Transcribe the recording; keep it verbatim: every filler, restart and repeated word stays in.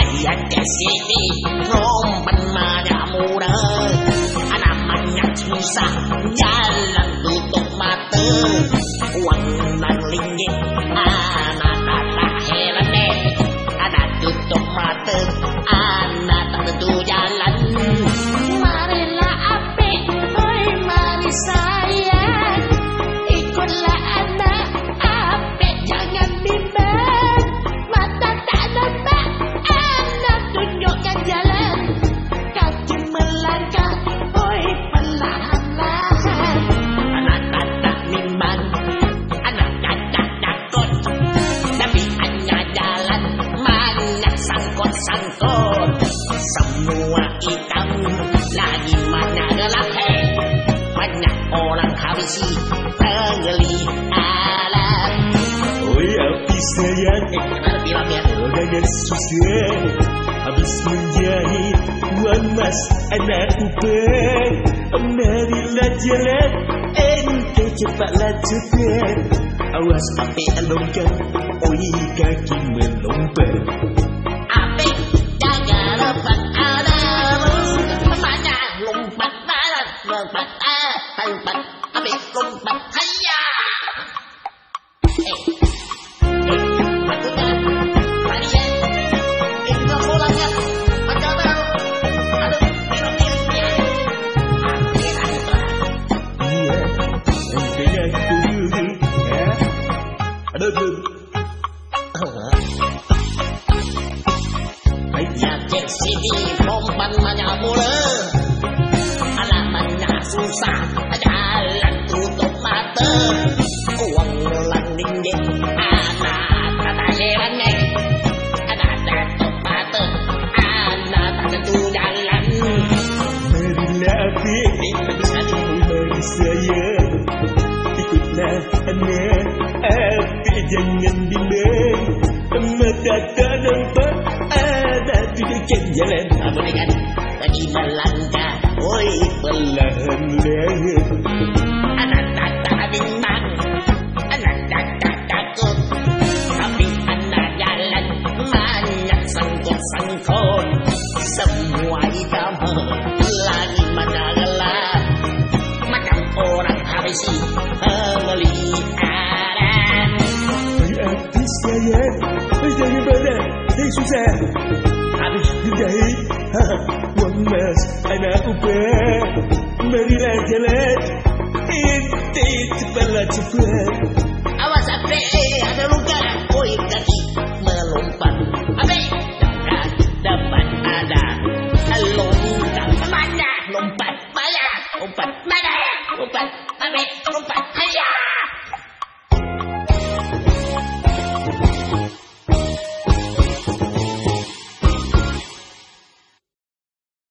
saya di sini rompan banyak mudah, namanya susah jalan tutup mata, uang dan ringgit anak tak heran deh, ada tutup mata anak tak tentu jalan. Marilah apik, oi mari sayang, ikutlah anak apik jangan bimbang, mata tak nampak anak tunjukkan jalan, kaki melangkah oi perlahan-lahan. Anak tak tak bimbang, anak tak tak takut, tapi hanya jalan banyak sangkut-sangkut, semua hitam lagi mana gelap, hey. Banyak orang habisi penggeli alam. Oi api sayang, Eh, kenapa bilang ya? jangan susah, habis menjahit uang mas anak upah. Marilah jalan, ente cepatlah cepat, awas api longgar, oi kaki melompat. Apik jaga lompat adamu, banyak lompat barat lompat ah lompat apik lompat haya. Eh, eh, maksudnya tadi ya, eh nggak pulang ya, macam mana? Aduh, minum-minumnya, apik aja. Iya, entenya itu dulu, ya. Aduh, aduh. Ya di sini rompan banyak mula, alamannya susah jalan tutup mata, uang ulang ringgit anak kata heran nih, anak tutup mata anak tak tentu jalan. Marilah apik, mari sayang, ikutlah anak apik jangan bimbang, mata tak nampak ada tunjukkan jalan, Apa ni kan? Lagi melangkah, oi perlahan-lahan. anak tak tak bimbang, anak tak tak takut, tapi anak jalan banyak sangkut-sangkut, semua hitam lagi mana gelap, macam orang habisi pemeliharaan. Oi api sayang, jangan banyak, eh susah, habis menjahit uang mas anak upah. Marilah jalan, ente cepatlah cepat. Awas apik, ada luka, oi kaki